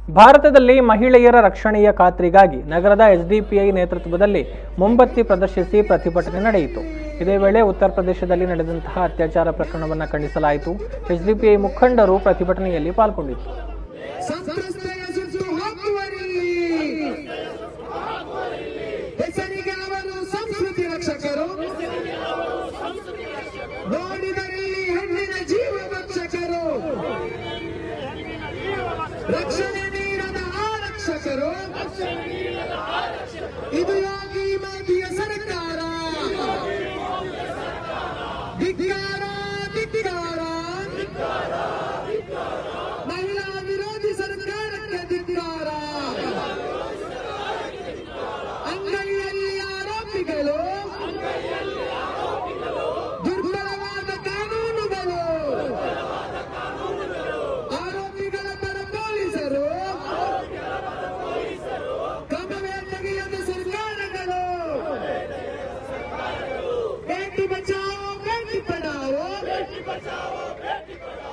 ಭಾರತದಲ್ಲಿ ಮಹಿಳೆಯರ ರಕ್ಷಣೆಯ ಖಾತ್ರಿಗಾಗಿ ನಗರದ ಎಸ್ಡಿಪಿಐ ನೇತೃತ್ವದಲ್ಲಿ ಮೊಂಬತ್ತಿ ಪ್ರದರ್ಶಿಸಿ ಪ್ರತಿಭಟನೆ ನಡೆಯಿತು. ಇದೇ ವೇಳೆ ಉತ್ತರ ಪ್ರದೇಶದಲ್ಲಿ ನಡೆದಂತಹ ಅತ್ಯಾಚಾರ ಪ್ರಕರಣವನ್ನು ಖಂಡಿಸಲಾಯಿತು. ಎಸ್ಡಿಪಿಐ ಮುಖಂಡರು ಪ್ರತಿಭಟನೆಯಲ್ಲಿ ಪಾಲ್ಗೊಂಡಿದ್ದರು. ರಕ್ಷಣೆ ನೀಡದ ಆರಕ್ಷಕರು, ಇದು ಯೋಗಿ ಮೋದಿಯ ಸರ್ಕಾರ. ಧಿಕ್ಕಾರ ಧಿಕ್ಕಾರ, ಮಹಿಳಾ ವಿರೋಧಿ ಸರ್ಕಾರಕ್ಕೆ ಧಿಕ್ಕಾರ. ಅಂಗೈಯಲ್ಲಿ ಆರೋಪಿಗಳು, ದುರ್ಬಲವಾದ ಕಾನೂನುಗಳು, ಆರೋಪಿಗಳ ಪರ ಪೊಲೀಸರು, ಕ್ರಮವೇ ತೆಗೆಯದ ಸರ್ಕಾರಗಳು. ಬೇಟಿ ಬಚಾವೋ ಬೇಟಿ ಪಢಾವೋ,